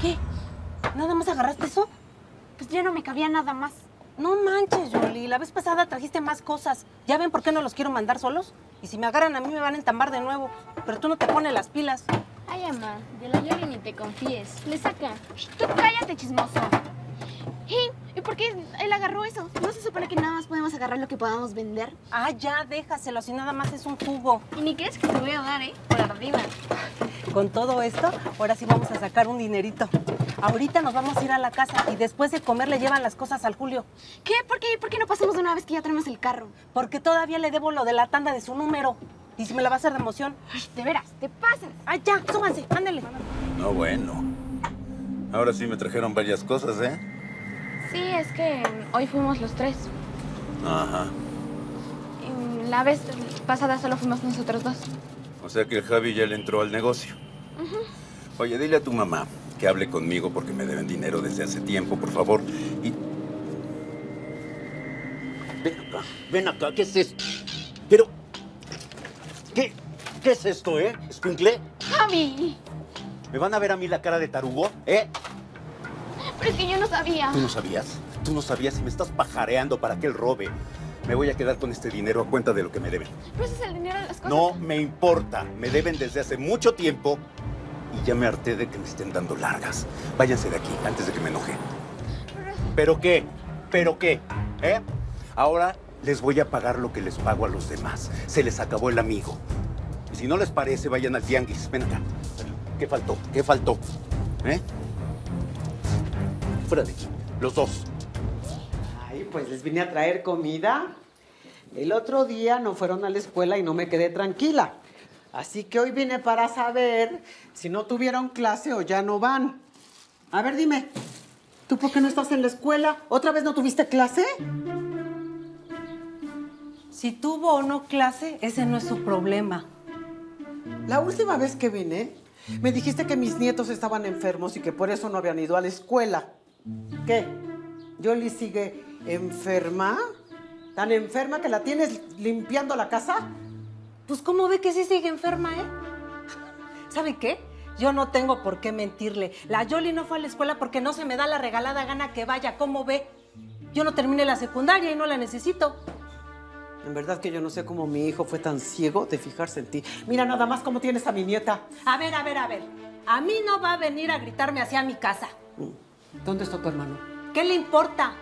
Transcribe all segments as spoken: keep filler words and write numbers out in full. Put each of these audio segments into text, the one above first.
¿Qué? ¿Nada más agarraste eso? Pues ya no me cabía nada más. No manches, Yoli. La vez pasada trajiste más cosas. ¿Ya ven por qué no los quiero mandar solos? Y si me agarran a mí me van a entambar de nuevo. Pero tú no te pones las pilas. Ay, mamá, de la Yoli ni te confíes. Le saca. Tú cállate, chismoso. ¿Y, ¿Y por qué él agarró eso? ¿No se supone que nada más podemos agarrar lo que podamos vender? Ah, ya, déjaselo. Si nada más es un jugo. Y ni crees que te voy a dar, ¿eh? Por arriba. Con todo esto, ahora sí vamos a sacar un dinerito. Ahorita nos vamos a ir a la casa y después de comer le llevan las cosas al Julio. ¿Qué? ¿Por qué? ¿Por qué no pasamos de una vez que ya tenemos el carro? Porque todavía le debo lo de la tanda de su número. Y si me la va a hacer de emoción. Ay, de veras, te pasas. Ah, ya, súbanse, ándale. No, bueno. Ahora sí me trajeron varias cosas, ¿eh? Sí, es que hoy fuimos los tres. Ajá. Y la vez pasada solo fuimos nosotros dos. O sea que el Javi ya le entró al negocio. Uh-huh. Oye, dile a tu mamá que hable conmigo porque me deben dinero desde hace tiempo, por favor. Y... Ven acá, ven acá, ¿qué es esto? Pero... ¿Qué? ¿Qué es esto, eh? ¿Escuincle? ¡Javi! ¿Me van a ver a mí la cara de tarugo, eh? Pero es que yo no sabía. ¿Tú no sabías? ¿Tú no sabías? Si me estás pajareando para que él robe, me voy a quedar con este dinero a cuenta de lo que me deben. Pero ese es el dinero de las cosas. No me importa. Me deben desde hace mucho tiempo y ya me harté de que me estén dando largas. Váyanse de aquí antes de que me enoje. Pero... ¿Pero qué? ¿Pero qué? ¿Eh? Ahora les voy a pagar lo que les pago a los demás. Se les acabó el amigo. Y si no les parece, vayan al tianguis. Ven acá. ¿Qué faltó? ¿Qué faltó? ¿Eh? Fuera de aquí. Los dos. Ay, pues les vine a traer comida. El otro día no fueron a la escuela y no me quedé tranquila. Así que hoy vine para saber si no tuvieron clase o ya no van. A ver, dime, ¿tú por qué no estás en la escuela? ¿Otra vez no tuviste clase? Si tuvo o no clase, ese no es su problema. La última vez que vine, me dijiste que mis nietos estaban enfermos y que por eso no habían ido a la escuela. ¿Qué? ¿Yoli sigue enferma? ¿Tan enferma que la tienes limpiando la casa? Pues, ¿cómo ve que sí sigue enferma, eh? ¿Sabe qué? Yo no tengo por qué mentirle. La Yoli no fue a la escuela porque no se me da la regalada gana que vaya. ¿Cómo ve? Yo no terminé la secundaria y no la necesito. En verdad que yo no sé cómo mi hijo fue tan ciego de fijarse en ti. Mira nada más cómo tienes a mi nieta. A ver, a ver, a ver. A mí no va a venir a gritarme hacia mi casa. ¿Dónde está tu hermano? ¿Qué le importa?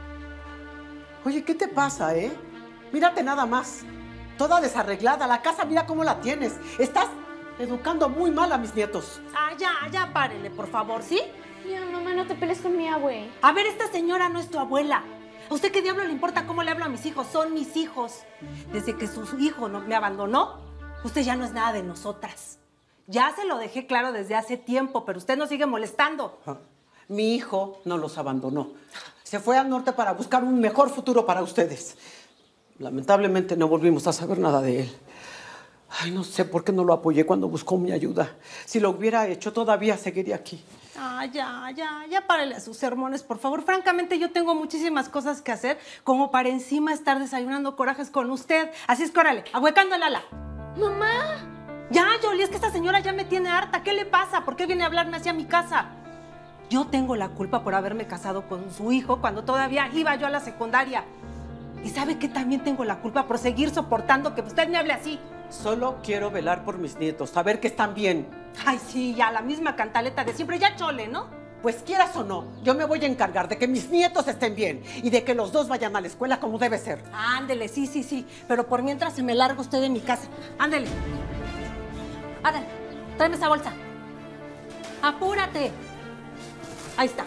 Oye, ¿qué te pasa, eh? Mírate nada más. Toda desarreglada. La casa, mira cómo la tienes. Estás educando muy mal a mis nietos. Ah, ya, ya párele, por favor, ¿sí? Ya, mamá, no te pelees con mi abue. A ver, esta señora no es tu abuela. ¿A usted qué diablo le importa cómo le hablo a mis hijos? Son mis hijos. Desde que su hijo no, me abandonó, usted ya no es nada de nosotras. Ya se lo dejé claro desde hace tiempo, pero usted nos sigue molestando. Ah, mi hijo no los abandonó. Se fue al norte para buscar un mejor futuro para ustedes. Lamentablemente no volvimos a saber nada de él. Ay, no sé por qué no lo apoyé cuando buscó mi ayuda. Si lo hubiera hecho, todavía seguiría aquí. Ah, ya, ya, ya párele a sus sermones, por favor. Francamente, yo tengo muchísimas cosas que hacer, como para encima estar desayunando corajes con usted. Así es que órale, ahuecando el ala. ¡Mamá! Ya, Yoli, es que esta señora ya me tiene harta. ¿Qué le pasa? ¿Por qué viene a hablarme hacia mi casa? Yo tengo la culpa por haberme casado con su hijo cuando todavía iba yo a la secundaria. ¿Y sabe que también tengo la culpa por seguir soportando que usted me hable así? Solo quiero velar por mis nietos, saber que están bien. Ay, sí, ya, la misma cantaleta de siempre. Ya chole, ¿no? Pues quieras o no, yo me voy a encargar de que mis nietos estén bien y de que los dos vayan a la escuela como debe ser. Ándele, sí, sí, sí. Pero por mientras se me larga usted de mi casa. Ándele. Ándale, tráeme esa bolsa. Apúrate. Ahí está.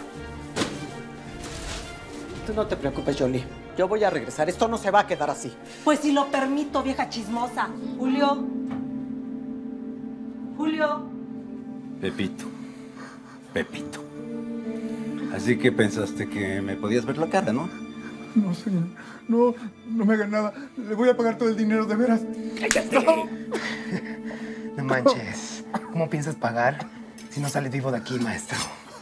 Tú no te preocupes, Yoli. Yo voy a regresar. Esto no se va a quedar así. Pues si lo permito, vieja chismosa. Julio. Julio. Pepito. Pepito. Así que pensaste que me podías ver la cara, ¿no? No, señor. No, no me haga nada. Le voy a pagar todo el dinero, de veras. ¡Cállate! No, no manches. ¿Cómo piensas pagar si no sales vivo de aquí, maestro?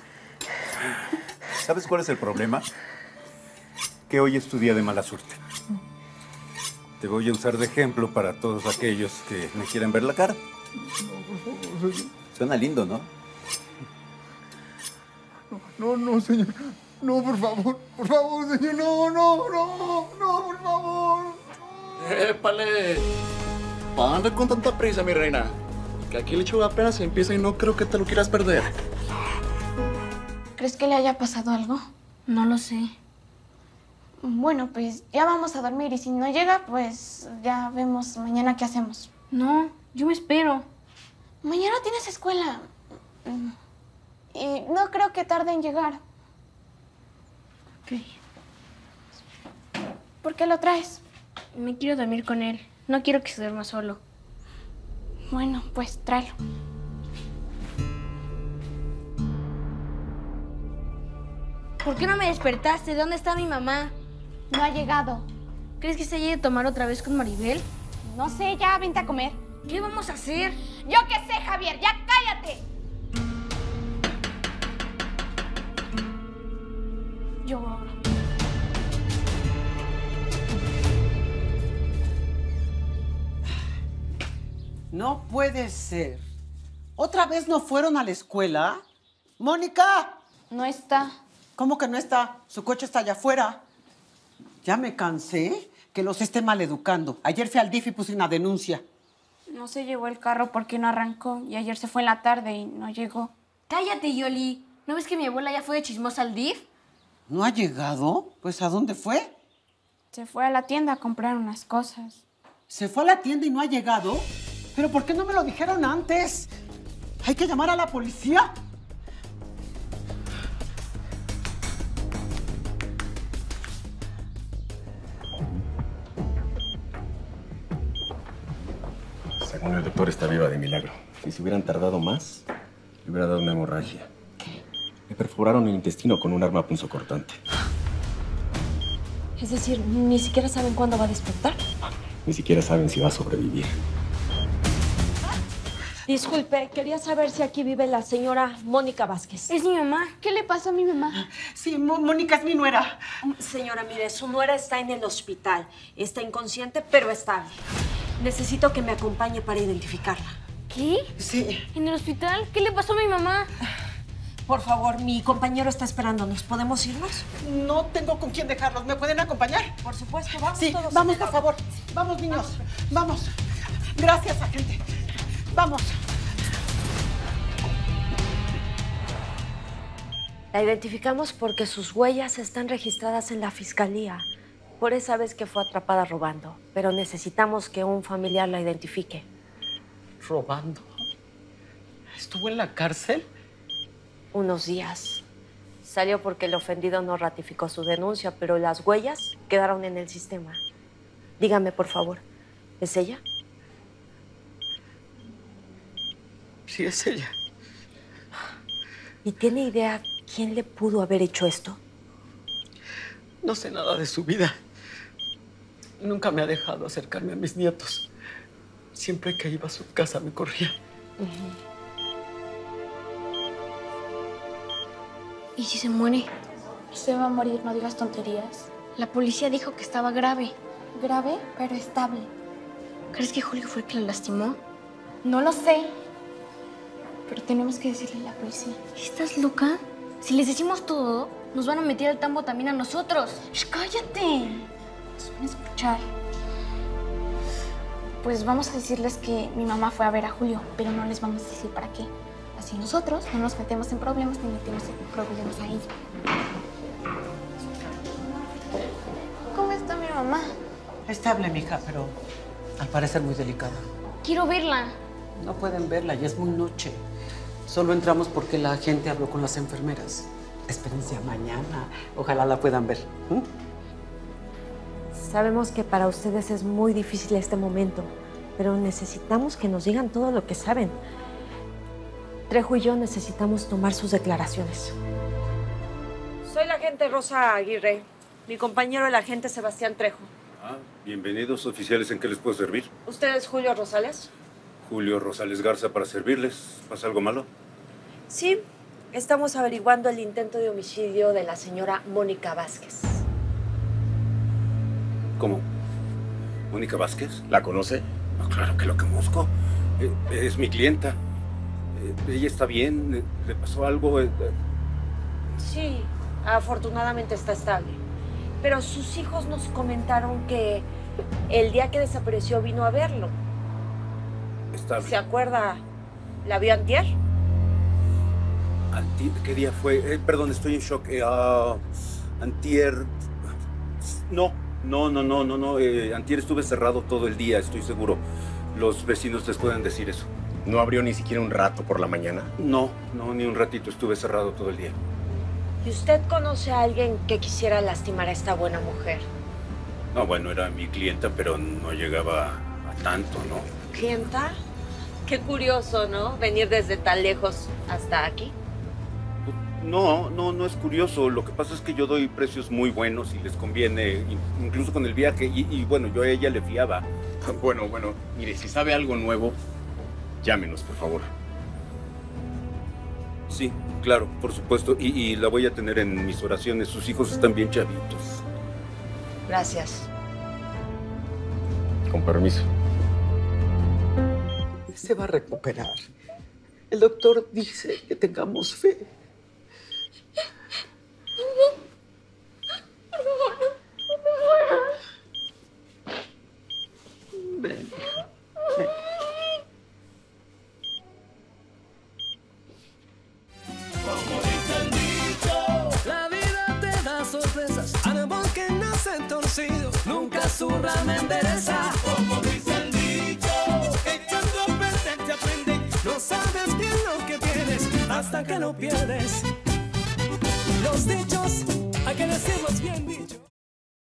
¿Sabes cuál es el problema? Que hoy es tu día de mala suerte. Te voy a usar de ejemplo para todos aquellos que me quieren ver la cara. Suena lindo, ¿no? no, no, señor. No, por favor, por favor, señor. No, no, no, no, por favor. ¡Épale! ¿Para dónde con tanta prisa, mi reina? Que aquí el show apenas empieza y no creo que te lo quieras perder. ¿Crees que le haya pasado algo? No lo sé. Bueno, pues ya vamos a dormir y si no llega, pues ya vemos mañana qué hacemos. No, yo me espero. Mañana tienes escuela. Y no creo que tarde en llegar. Ok. ¿Por qué lo traes? Me quiero dormir con él. No quiero que se duerma solo. Bueno, pues tráelo. ¿Por qué no me despertaste? ¿Dónde está mi mamá? No ha llegado. ¿Crees que se haya ido a tomar otra vez con Maribel? No sé, ya vente a comer. ¿Qué vamos a hacer? Yo qué sé, Javier, ya cállate. Yo abro. No puede ser. ¿Otra vez no fueron a la escuela? ¡Mónica! No está. ¿Cómo que no está? Su coche está allá afuera. Ya me cansé que los esté maleducando. Ayer fui al D I F y puse una denuncia. No se llevó el carro porque no arrancó y ayer se fue en la tarde y no llegó. Cállate, Yoli. ¿No ves que mi abuela ya fue de chismosa al D I F? ¿No ha llegado? Pues ¿a dónde fue? Se fue a la tienda a comprar unas cosas. ¿Se fue a la tienda y no ha llegado? ¿Pero por qué no me lo dijeron antes? ¿Hay que llamar a la policía? Según el doctor, está viva de milagro. Si se hubieran tardado más, le hubiera dado una hemorragia. Le perforaron el intestino con un arma punzocortante. Es decir, ni siquiera saben cuándo va a despertar. Ni siquiera saben si va a sobrevivir. Disculpe, quería saber si aquí vive la señora Mónica Vázquez. Es mi mamá. ¿Qué le pasó a mi mamá? Sí, Mo- Mónica es mi nuera. Señora, mire, su nuera está en el hospital. Está inconsciente, pero estable. Necesito que me acompañe para identificarla. ¿Qué? Sí. ¿En el hospital? ¿Qué le pasó a mi mamá? Por favor, mi compañero está esperándonos. ¿Podemos irnos? No tengo con quién dejarlos. ¿Me pueden acompañar? Por supuesto, vamos Sí, todos. vamos, por favor. Vamos, niños. Vamos. Gracias, agente. Vamos. La identificamos porque sus huellas están registradas en la fiscalía. Por esa vez que fue atrapada robando. Pero necesitamos que un familiar la identifique. ¿Robando? ¿Estuvo en la cárcel? Unos días. Salió porque el ofendido no ratificó su denuncia, pero las huellas quedaron en el sistema. Dígame, por favor, ¿es ella? Sí, es ella. ¿Y tiene idea quién le pudo haber hecho esto? No sé nada de su vida. Nunca me ha dejado acercarme a mis nietos. Siempre que iba a su casa me corría. Uh-huh. ¿Y si se muere? Se va a morir, no digas tonterías. La policía dijo que estaba grave. Grave, pero estable. ¿Crees que Julio fue el que la lastimó? No lo sé. Pero tenemos que decirle a la policía. ¿Estás loca? Si les decimos todo, nos van a meter al tambo también a nosotros. ¡Shh, cállate! Nos van a escuchar. Pues vamos a decirles que mi mamá fue a ver a Julio, pero no les vamos a decir para qué. Así nosotros no nos metemos en problemas ni metemos en problemas a ella. ¿Cómo está mi mamá? Estable, mija, pero al parecer muy delicada. Quiero verla. No pueden verla, ya es muy noche. Solo entramos porque la gente habló con las enfermeras. Espérense a mañana. Ojalá la puedan ver. ¿Mm? Sabemos que para ustedes es muy difícil este momento, pero necesitamos que nos digan todo lo que saben. Trejo y yo necesitamos tomar sus declaraciones. Soy la agente Rosa Aguirre. Mi compañero, el agente Sebastián Trejo. Ah, bienvenidos, oficiales. ¿En qué les puedo servir? ¿Usted es Julio Rosales? Julio Rosales Garza para servirles. ¿Pasa algo malo? Sí, estamos averiguando el intento de homicidio de la señora Mónica Vázquez. ¿Cómo? ¿Mónica Vázquez? ¿La conoce? No, claro que lo conozco. Eh, es mi clienta. Eh, ella está bien. Eh, ¿Le pasó algo? Eh, Sí, afortunadamente está estable. Pero sus hijos nos comentaron que el día que desapareció vino a verlo. Estable. ¿Se acuerda? ¿La vio antier? Antier, ¿qué día fue? Eh, perdón, estoy en shock. Eh, uh, antier... No, no, no, no, no, no. Eh, antier estuve cerrado todo el día, estoy seguro. Los vecinos les pueden decir eso. ¿No abrió ni siquiera un rato por la mañana? No, no, ni un ratito. Estuve cerrado todo el día. ¿Y usted conoce a alguien que quisiera lastimar a esta buena mujer? No, bueno, era mi clienta, pero no llegaba a tanto, ¿no? ¿Clienta? Qué curioso, ¿no? Venir desde tan lejos hasta aquí. No, no, no es curioso. Lo que pasa es que yo doy precios muy buenos y les conviene, incluso con el viaje. Y, y bueno, yo a ella le fiaba. Bueno, bueno, mire, si sabe algo nuevo, llámenos, por favor. Sí, claro, por supuesto. Y, y la voy a tener en mis oraciones. Sus hijos están bien chavitos. Gracias. Con permiso. Se va a recuperar. El doctor dice que tengamos fe. Ven, ven. Como dice el dicho, la vida te da sorpresas. Árbol que nace torcido, nunca su rama endereza. Como dice el dicho, echando a perder te aprende. No sabes bien lo que tienes hasta que lo pierdes. Los dichos hay que decirlos bien dichos.